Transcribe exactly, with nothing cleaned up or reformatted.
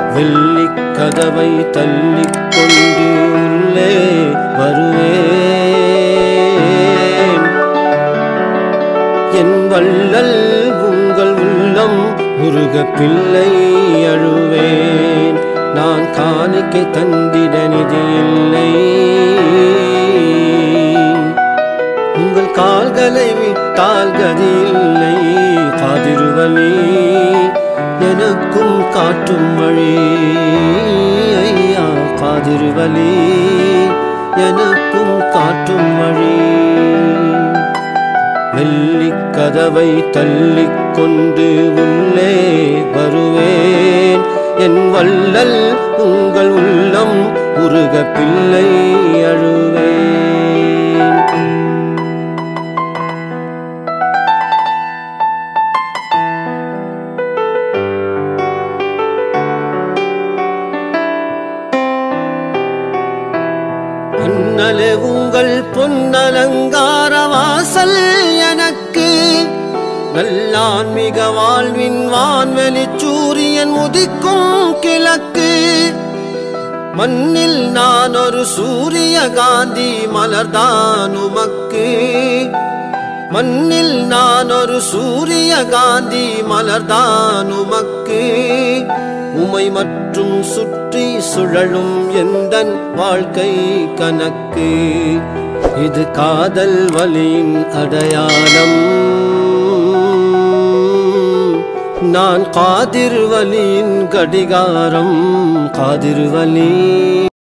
வெள்ளிக் கதவை தள்ளிக் கொண்டு உள்ளே வருவேன். என் வள்ளல் உங்கள் உள்ளம் உருக பிள்ளை அழுவேன். நான் காணிக்கை தந்திட நிதி இல்லை. உங்கள் கால்களை விட்டால் கதி இல்லை. காதிருவலி எனக்கும் காட்டும் வழி. ஐயா காதிருவலி எனக்கும் காட்டும் வழி. வெள்ளிக் கதவை தள்ளிக் கொண்டு உள்ளே வருவேன். என் வள்ளல் உங்கள் உள்ளம் உருக பிள்ளை அழுவேன். அண்ணலே உங்கள் பொன்னலங்கார வாசல் எனக்கு நல்லான்மிக வாழ்வின் வான்வெளி சூரியன் உதிக்கும் கிழக்கு. மண்ணில் நான் ஒரு சூரிய காந்தி மலர்தான் உமக்கு. மண்ணில் நான் ஒரு சூரிய காந்தி மலர்தான் உமக்கு. உமை மற்றும் சுற்றி சுழலும் எந்தன் வாழ்க்கை கணக்கு. இது காதல் வலியின் அடையாளம். நான் காதிர் வலியின் கடிகாரம். காதிர் வலி